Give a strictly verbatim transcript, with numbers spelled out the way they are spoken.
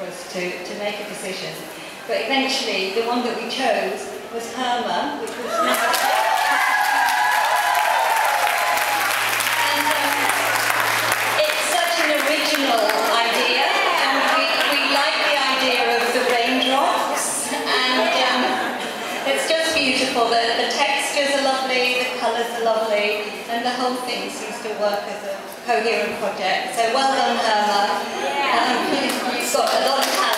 for us to, to make a decision. But eventually, the one that we chose was Herma, which was never... and um, it's such an original idea, and we, we like the idea of the raindrops, and um, it's just beautiful. The, the textures are lovely, the colours are lovely, and the whole thing seems to work as a coherent project. So well done, Herma. Um, you've got a lot of talent.